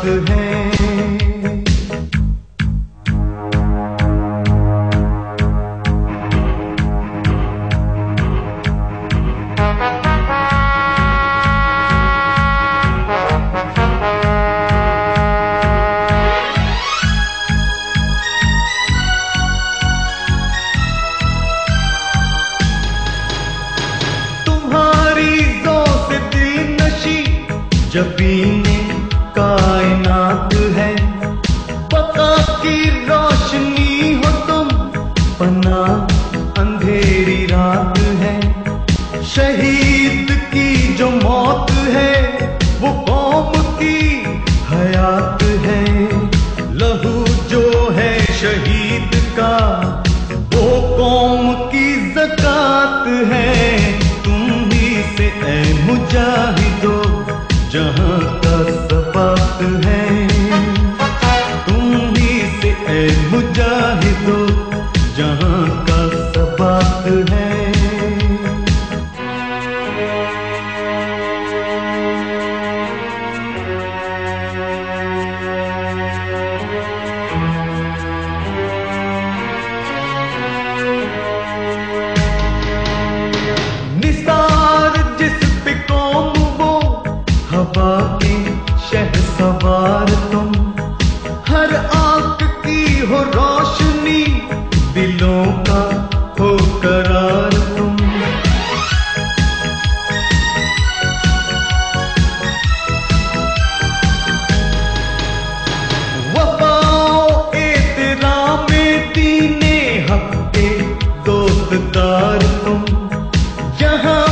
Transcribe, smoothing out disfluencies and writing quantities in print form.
है। जबीने कायनात है, पता की रोशनी हो तुम, पना अंधेरी रात है। शहीद की जो मौत है वो कौम की हयात है। लहू जो है शहीद का वो कौम की ज़कात है। तुम ही से ऐ मुजाहिदो जहां का सबात है, तुम ही से ऐ मुजाहिदो जहां का सबात है। निसार जिस पे कौम वो, हवा के शहसवार तुम, हर आंख की हो रोशनी, दिलों का हो करार तुम। वफाओ एहतराम दीने हक के दोस्तदार तुम, जहां